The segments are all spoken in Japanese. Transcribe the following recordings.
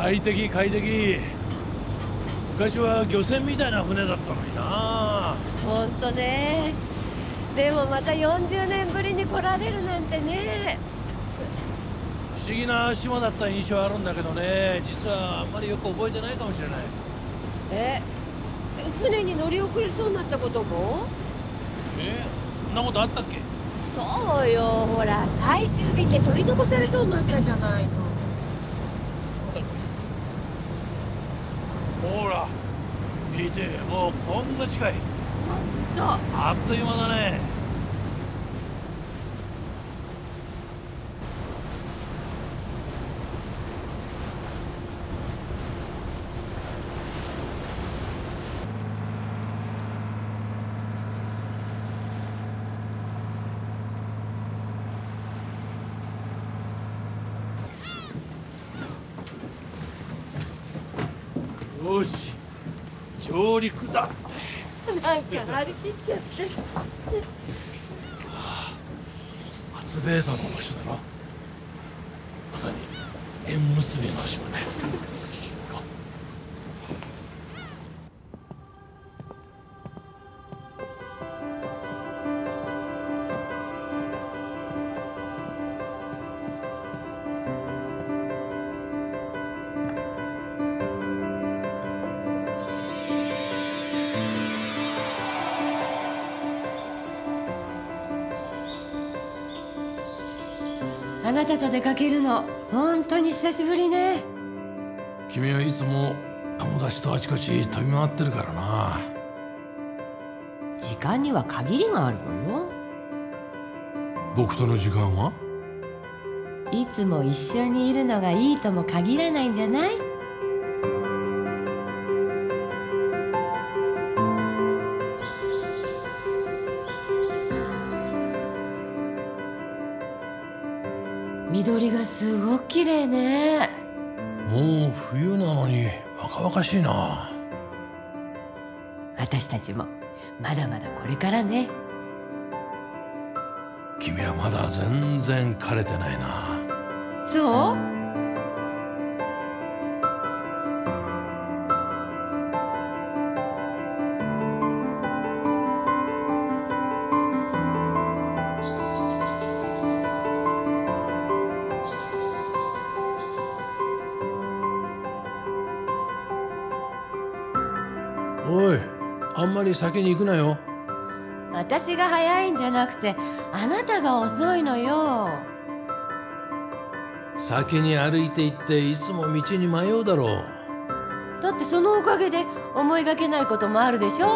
快適快適。昔は漁船みたいな船だったのにな。 ほんとね。でもまた40年ぶりに来られるなんてね。 不思議な島だった印象あるんだけどね、実はあんまりよく覚えてないかもしれない。 船に乗り遅れそうになったことも？ そんなことあったっけ？ そうよ、ほら最終便で取り残されそうになったじゃないの。 ほら見て、もうこんな近い。 ほんと。 あっという間だね。よし、上陸だ。 なんか張り切っちゃって。 初デートの場所だろ。まさに縁結びの島ね。行こあなたと出かけるの本当に久しぶりね。 う。君はいつも友達とあちこち飛び回ってるからな。 時間には限りがあるのよ。 僕との時間はいつも一緒にいるのがいいとも限らないんじゃない？緑がすごく綺麗ね。 もう冬なのに若々しいな。 私たちもまだまだこれからね。 君はまだ全然枯れてないな。 そう？ おい、あんまり先に行くなよ。 私が早いんじゃなくてあなたが遅いのよ。 先に歩いて行っていつも道に迷うだろう。 だってそのおかげで思いがけないこともあるでしょ。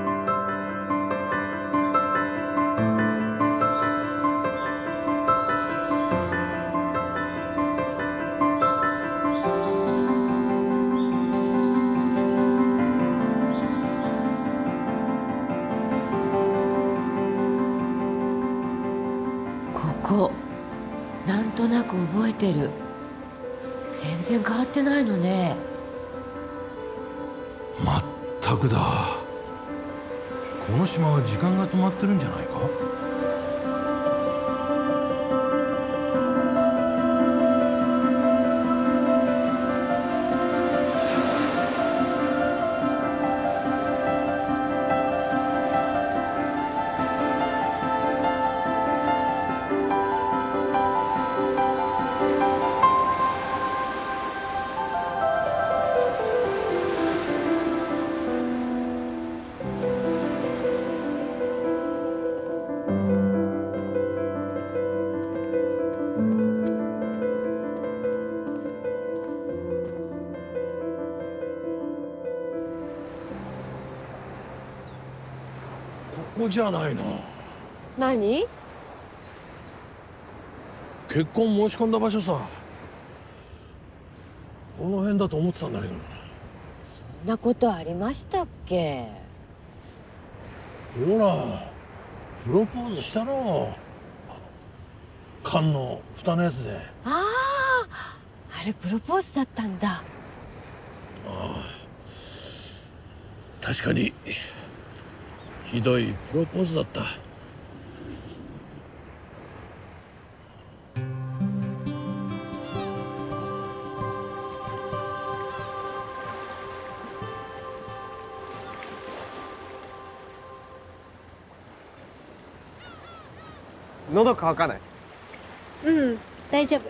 ここなんとなく覚えてる。全然変わってないのね。 まったくだ。この島は時間が止まってるんじゃないか。ここじゃないの。 何？ 結婚申し込んだ場所さ。この辺だと思ってたんだけど。 そんなことありましたっけ？ ほら、プロポーズしたろ。缶の蓋のやつで。 あれプロポーズだったんだ。 確かにひどいプロポーズだった。 喉乾かない？ うん、大丈夫。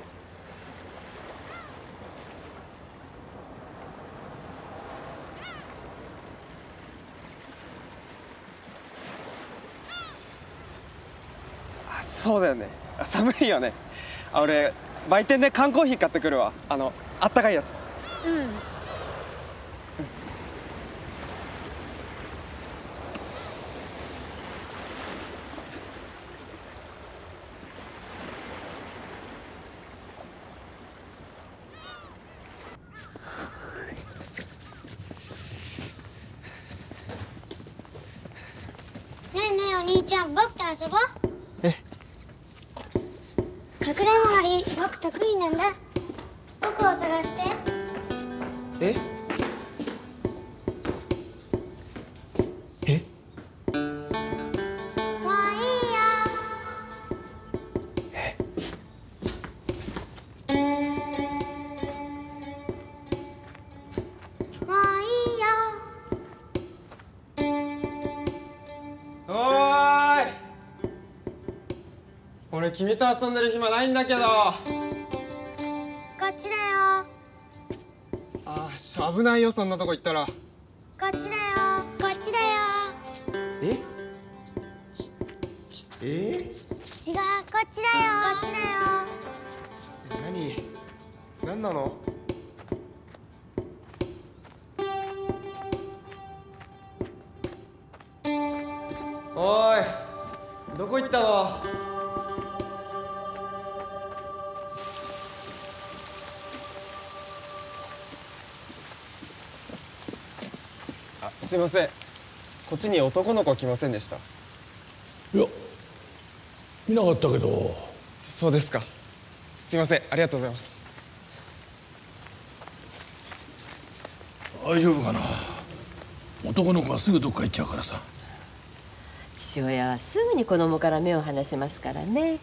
あ、そうだよね。寒いよね。俺売店で缶コーヒー買ってくるわ。あったかいやつ。 うん。 ねえねえお兄ちゃん、僕と遊ぼう。 え？ かくれんぼがいい。僕得意なんだ。僕を探して。 え？え？ もういいよ。もういいよ。 おーい。俺君と遊んでる暇ないんだけど。 こっちだよ。 危ないよ、そんなとこ行ったら。 こっちだよ。こっちだよ。 え？ 違う、こっちだよ。こっちだよ。 何なの？おーい、どこ行ったの？すいません、こっちに男の子来ませんでした？ いや見なかったけど。 そうですか。すいません、ありがとうございます。 大丈夫かな。男の子はすぐどっか行っちゃうからさ。 父親はすぐに子供から目を離しますからね。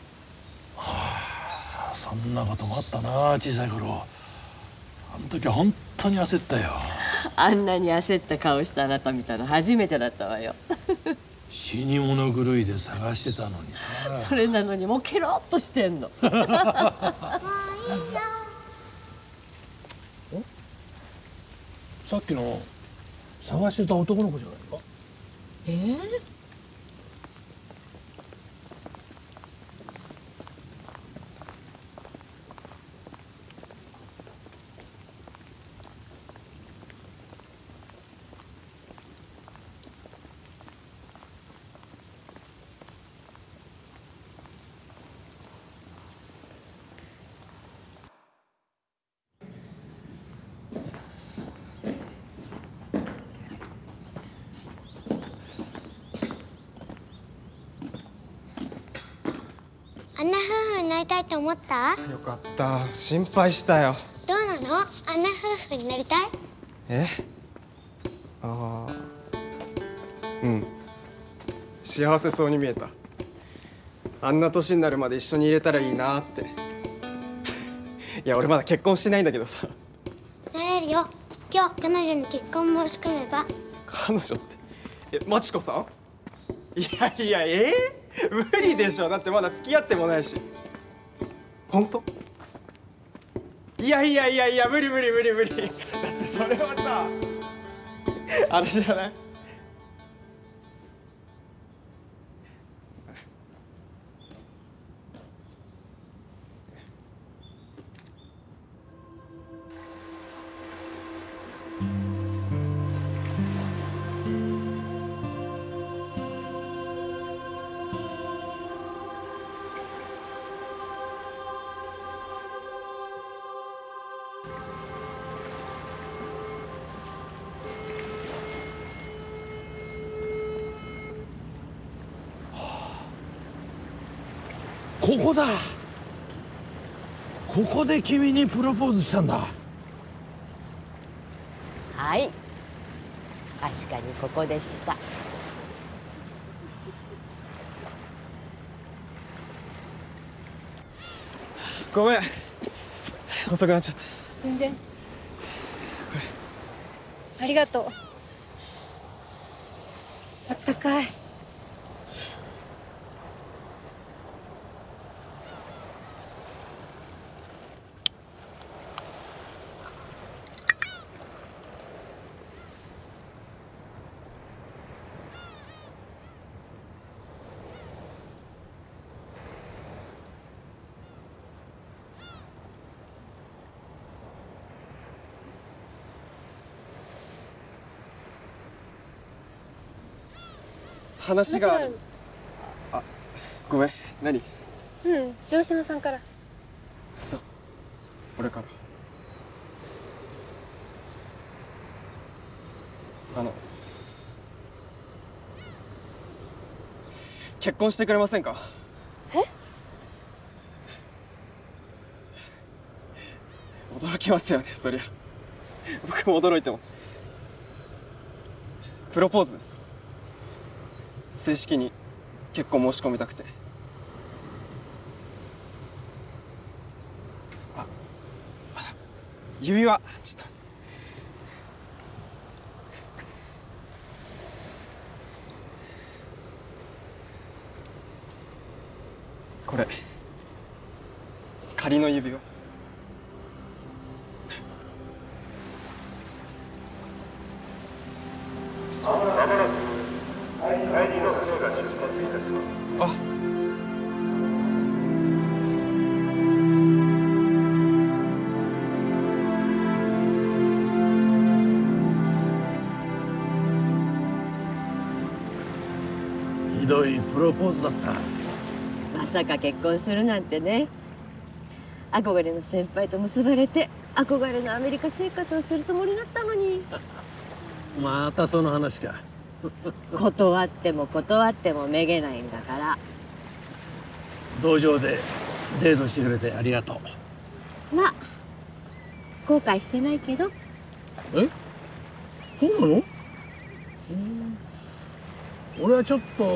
そんなこともあったな、小さい頃。あの時は本当に焦ったよ。 あんなに焦った顔したあなた見たの初めてだったわよ。 死に物狂いで探してたのにさ。 それなのにもうケロッとしてんの。 もういいよ。 さっきの探してた男の子じゃないか。 あんな夫婦になりたいと思った？ よかった、心配したよ。 どうなの？あんな夫婦になりたい？ え？ああ、うん、幸せそうに見えた。あんな年になるまで一緒にいれたらいいなって。いや、俺まだ結婚してないんだけどさ。 なれるよ。今日彼女に結婚申し込めば。 彼女って、マチコさん？いや、無理でしょ。だってまだ付き合ってもないし。本当？いや、無理。だってそれはさ、あれじゃない？ ここだ。ここで君にプロポーズしたんだ。 はい、確かにここでした。 ごめん、遅くなっちゃった。 全然。ありがとう。あったかい。 話がある。あ、ごめん。何？ 城島さんから。 そう。俺から。結婚してくれませんか？ え？ 驚きますよね、そりゃ。僕も驚いてます。プロポーズです。正式に結婚申し込みたくて。指輪ちょっと。これ仮の指輪。あ、 ひどいプロポーズだった。 まさか結婚するなんてね。憧れの先輩と結ばれて憧れのアメリカ生活をするつもりだったのに。 またその話か。 断っても断ってもめげないんだから。 道場でデートしてくれてありがとう。 まあ後悔してないけど。 え、そうなの？俺はちょっと。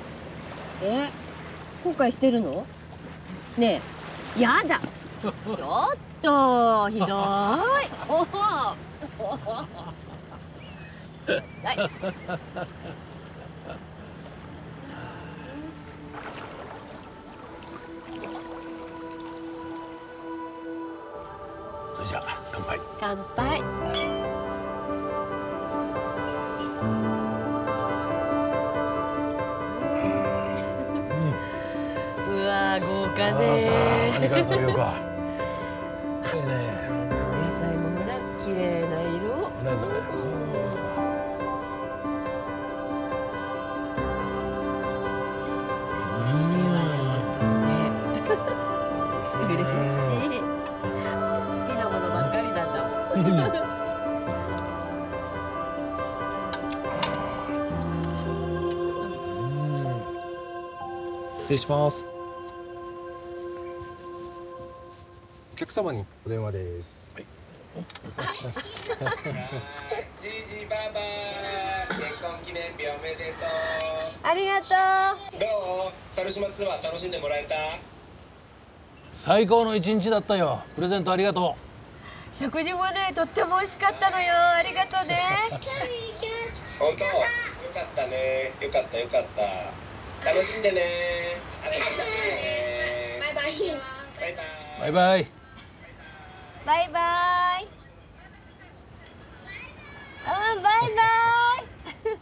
後悔してるの？ねえ、やだ。ちょっとひどい。おお。はい。 それじゃあ乾杯。 乾杯。うわ豪華ね。 何から食べようか。いいね。 お野菜もほら綺麗な色。美味しいわね本当にね。嬉しい。好きなものばっかりなんだもん。 失礼します。お客様にお電話です。はい。 じいじばば結婚記念日おめでとう。 ありがとう。 どう？猿島ツアー楽しんでもらえた？ 最高の一日だったよ。プレゼントありがとう。 食事もねとっても美味しかったのよ。ありがとうね。 本当？よかったね。よかったよかった。楽しんでね。バイバイ。 バイバイ。 バイバイ。バイバイ。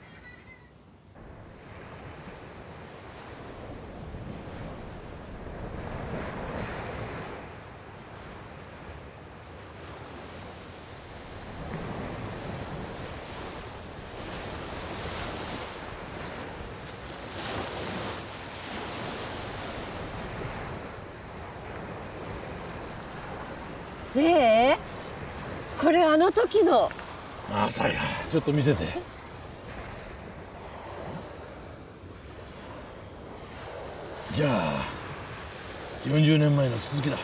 ねえ、これあの時の。 まさや、ちょっと見せて。じゃあ40年前の続きだ。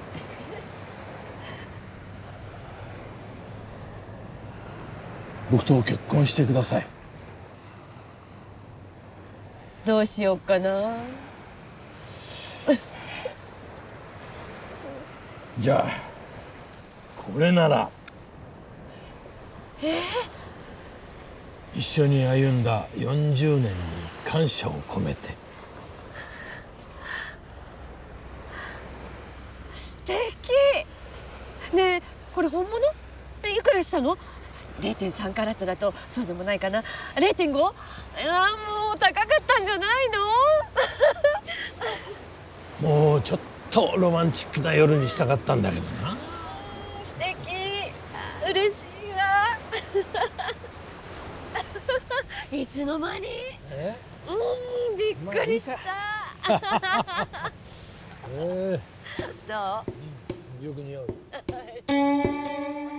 僕と結婚してください。 どうしようかな。 じゃあこれなら。一緒に歩んだ40年に感謝を込めて。 素敵。ねえ、これ本物？いくらしたの？0.3カラットだとそうでもないかな。0.5？もう高かったんじゃないの？ もうちょっとロマンチックな夜にしたかったんだけどな。 素敵。嬉しいわ。 いつの間にえびっくりした。 えどう？ よく似合う。